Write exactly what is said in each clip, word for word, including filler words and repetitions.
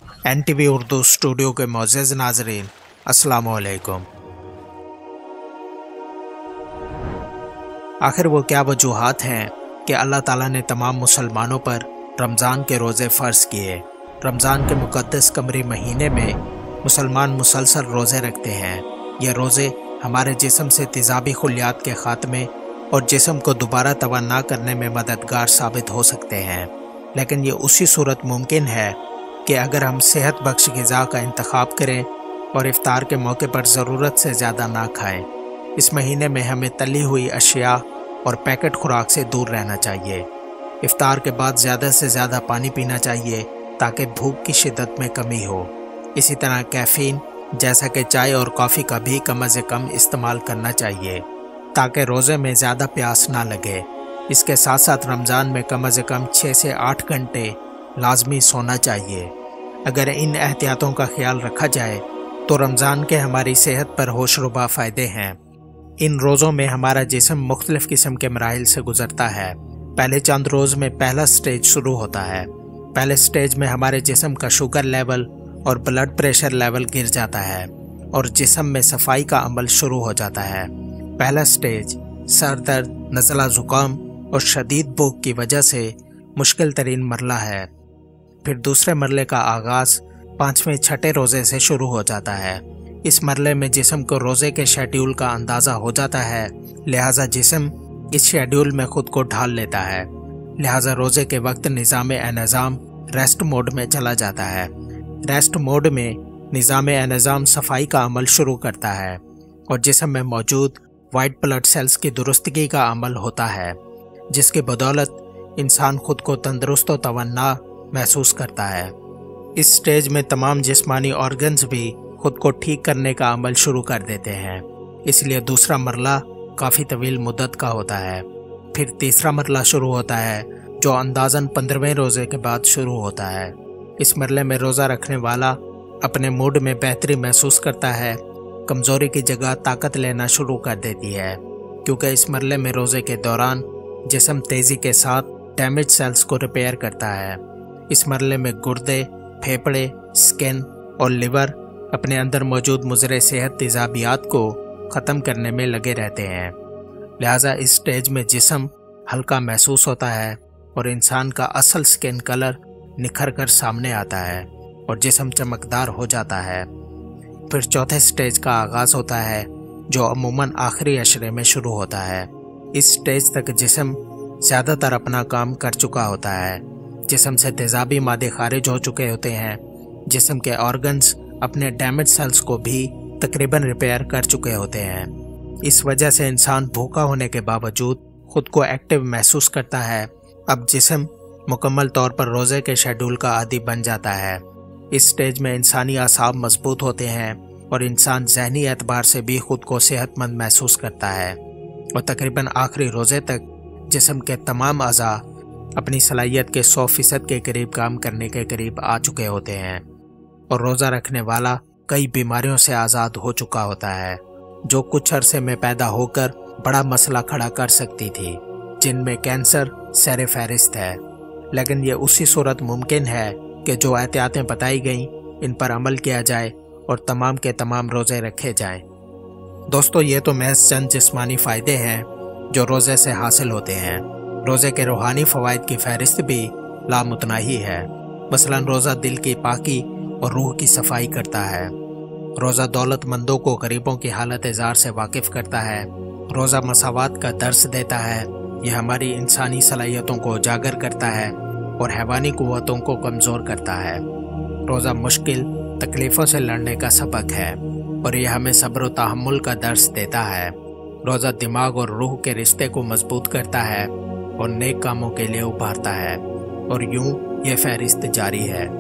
N T V Urdu studio کے معزز ناظرین، السلام علیکم۔ آخر وہ کیا وجوہات ہیں کہ اللہ تعالیٰ نے تمام مسلمانوں پر رمضان کے روزے فرض کیے؟ رمضان کے مقدس قمری مہینے میں مسلمان مسلسل روزے رکھتے ہیں۔ یہ روزے ہمارے جسم سے تیزابی خلیات کے خاتمے اور جسم کو دوبارہ توانا کرنے میں مددگار ثابت ہو سکتے ہیں، لیکن یہ اسی صورت ممکن ہے کہ اگر ہم صحت بخش غذا کا انتخاب کریں اور افطار کے موقع پر ضرورت سے زیادہ نہ کھائیں۔ اس مہینے میں ہمیں تلی ہوئی اشیاء اور پیکٹ خوراک سے دور رہنا چاہیے۔ افطار کے بعد زیادہ سے زیادہ پانی پینا چاہیے تاکہ بھوک کی شدت میں کمی ہو۔ اسی طرح کیفین جیسا کہ چائے اور کافی کا بھی کم از کم استعمال کرنا چاہیے تاکہ روزے میں زیادہ پیاس نہ لگے۔ اس کے ساتھ ساتھ رمضان میں کم از کم چھ سے آٹھ گھنٹے لازمی سونا چاہیے۔ اگر ان احتیاطوں کا خیال رکھا جائے تو رمضان کے ہماری صحت پر ہوش ربا فائدے ہیں۔ ان روزوں میں ہمارا جسم مختلف قسم کے مراحل سے گزرتا ہے۔ پہلے چند روز میں پہلا سٹیج شروع ہوتا ہے۔ پہلے سٹیج میں ہمارے جسم کا شوگر لیول اور بلڈ پریشر لیول گر جاتا ہے اور جسم میں صفائی کا عمل شروع ہو جاتا ہے۔ پہلا سٹیج سر درد، نزلہ زکام اور شدید بھوک کی وجہ سے مشکل ترین مرحلہ ہے۔ پھر دوسرے مرحلے کا آغاز پانچویں چھٹے روزے سے شروع ہو جاتا ہے۔ اس مرحلے میں جسم کو روزے کے شیڈیول کا اندازہ ہو جاتا ہے، لہٰذا جسم اس شیڈیول میں خود کو ڈھال لیتا ہے، لہٰذا روزے کے وقت نظام انظام ریسٹ موڈ میں چلا جاتا ہے۔ ریسٹ موڈ میں نظام انظام صفائی کا عمل شروع کرتا ہے اور جسم میں موجود وائٹ بلڈ سیلز کی درستگی کا عمل ہوتا ہے، جس کی بدولت انسان خود کو تندرست و توانا محسوس کرتا ہے۔ اس سٹیج میں تمام جسمانی آرگنز بھی خود کو ٹھیک کرنے کا عمل شروع کر دیتے ہیں، اس لیے دوسرا مرحلہ کافی طویل مدت کا ہوتا ہے۔ پھر تیسرا مرحلہ شروع ہوتا ہے جو اندازاً پندرہویں روزے کے بعد شروع ہوتا ہے۔ اس مرحلے میں روزہ رکھنے والا اپنے موڈ میں بہتری محسوس کرتا ہے، کمزوری کی جگہ طاقت لینا شروع کر دیتی ہے، کیونکہ اس مرحلے میں روزے کے دوران جسم تیزی کے ساتھ ڈیمیج سیلز کو ریپیئر کرتا ہے۔ اس مرحلے میں گردے، پھیپھڑے، سکن اور لیور اپنے اندر موجود مضر صحت تیزابیات کو ختم کرنے میں لگے رہتے ہیں، لہٰذا اس سٹیج میں جسم ہلکا محسوس ہوتا ہے اور انسان کا اصل سکن کلر نکھر کر سامنے آتا ہے اور جسم چمکدار ہو جاتا ہے۔ پھر چوتھے سٹیج کا آغاز ہوتا ہے جو عموماً آخری عشرے میں شروع ہوتا ہے۔ اس سٹیج تک جسم زیادہ تر اپنا کام کر چکا ہوتا ہے، جسم سے تیزابی مادے خارج ہو چکے ہوتے ہیں، جسم کے آرگنز اپنے ڈیمیج سیلز کو بھی تقریباً ریپیئر کر چکے ہوتے ہیں۔ اس وجہ سے انسان بھوکا ہونے کے باوجود خود کو ایکٹیو محسوس کرتا ہے۔ اب جسم مکمل طور پر روزے کے شیڈول کا عادی بن جاتا ہے۔ اس سٹیج میں انسانی اعصاب مضبوط ہوتے ہیں اور انسان ذہنی اعتبار سے بھی خود کو صحت مند محسوس کرتا ہے، اور تقریباً آخری روزے تک جسم کے تمام اعضاء اپنی صلاحیت کے سو فیصد کے قریب کام کرنے کے قریب آ چکے ہوتے ہیں، اور روزہ رکھنے والا کئی بیماریوں سے آزاد ہو چکا ہوتا ہے جو کچھ عرصے میں پیدا ہو کر بڑا مسئلہ کھڑا کر سکتی تھی، جن میں کینسر سر فہرست ہے۔ لیکن یہ اسی صورت ممکن ہے کہ جو احتیاطیں بتائی گئیں ان پر عمل کیا جائے اور تمام کے تمام روزے رکھے جائیں۔ دوستو، یہ تو محض چند جسمانی فائدے ہیں جو روزے سے حاصل ہوتے ہیں۔ روزے کے روحانی فوائد کی فہرست بھی لامتناہی ہے۔ مثلا روزہ دل کی پاکی اور روح کی صفائی کرتا ہے۔ روزہ دولت مندوں کو غریبوں کی حالت زار سے واقف کرتا ہے۔ روزہ مساوات کا درس دیتا ہے۔ یہ ہماری انسانی صلاحیتوں کو اجاگر کرتا ہے اور حیوانی قوتوں کو کمزور کرتا ہے۔ روزہ مشکل تکلیفوں سے لڑنے کا سبق ہے اور یہ ہمیں صبر و تحمل کا درس دیتا ہے۔ روزہ دماغ اور روح کے رشتے کو مضبوط کرتا ہے اور نیک کاموں کے لیے ابھارتا ہے، اور یوں یہ فہرست جاری ہے۔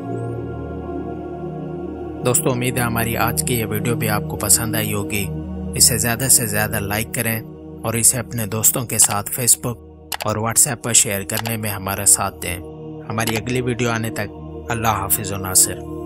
دوستو، امید ہے ہماری آج کی یہ ویڈیو بھی آپ کو پسند آئی ہوگی۔ اسے زیادہ سے زیادہ لائک کریں اور اسے اپنے دوستوں کے ساتھ فیس بک اور واٹس ایپ پر شیئر کرنے میں ہمارا ساتھ دیں۔ ہماری اگلی ویڈیو آنے تک اللہ حافظ و ناصر۔